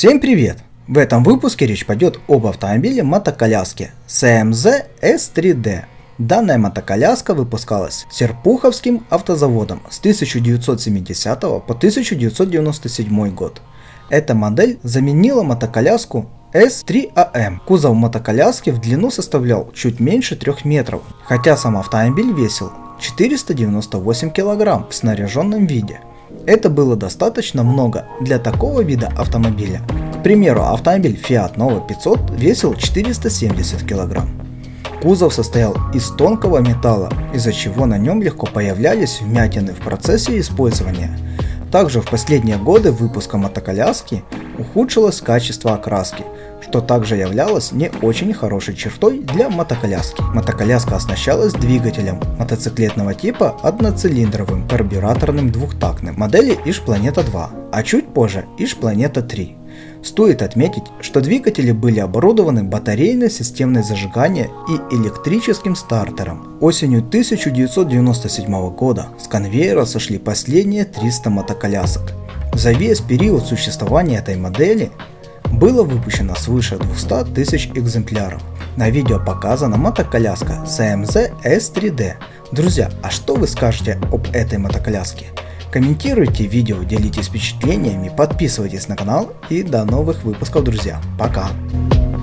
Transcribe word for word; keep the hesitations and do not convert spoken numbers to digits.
Всем привет! В этом выпуске речь пойдет об автомобиле мотоколяске си эм зет эс три ди. Данная мотоколяска выпускалась Серпуховским автозаводом с тысяча девятьсот семидесятого по тысяча девятьсот девяносто седьмой год. Эта модель заменила мотоколяску эс три а эм. Кузов мотоколяски в длину составлял чуть меньше трёх метров, хотя сам автомобиль весил четыреста девяносто восемь килограмм в снаряженном виде. Это было достаточно много для такого вида автомобиля. К примеру, автомобиль Fiat Nova пятьсот весил четыреста семьдесят килограмм. Кузов состоял из тонкого металла, из-за чего на нем легко появлялись вмятины в процессе использования. Также в последние годы выпуска мотоколяски ухудшилось качество окраски, что также являлось не очень хорошей чертой для мотоколяски. Мотоколяска оснащалась двигателем мотоциклетного типа одноцилиндровым карбюраторным двухтактным модели Иж Планета два, а чуть позже Иж Планета три. Стоит отметить, что двигатели были оборудованы батарейной системой зажигания и электрическим стартером. Осенью тысяча девятьсот девяносто седьмого года с конвейера сошли последние триста мотоколясок. За весь период существования этой модели было выпущено свыше двухсот тысяч экземпляров. На видео показана мотоколяска си эм зет эс три ди. Друзья, а что вы скажете об этой мотоколяске? Комментируйте видео, делитесь впечатлениями, подписывайтесь на канал и до новых выпусков, друзья. Пока!